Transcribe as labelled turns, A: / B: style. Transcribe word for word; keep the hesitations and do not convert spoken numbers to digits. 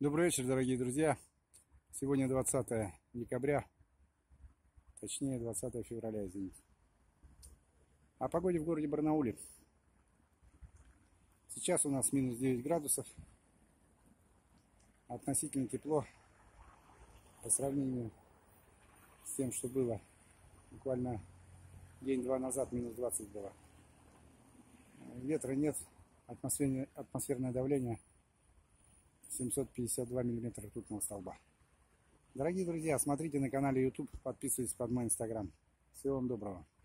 A: Добрый вечер, дорогие друзья. Сегодня двадцатое декабря, точнее двадцатое февраля, извините. О погоде в городе Барнауле. Сейчас у нас минус девять градусов. Относительно тепло по сравнению с тем, что было буквально день-два назад, минус двадцать было. Ветра нет, атмосферное, атмосферное давление семьсот пятьдесят два миллиметра ртутного столба. Дорогие друзья, смотрите на канале YouTube, подписывайтесь под мой инстаграм. Всего вам доброго.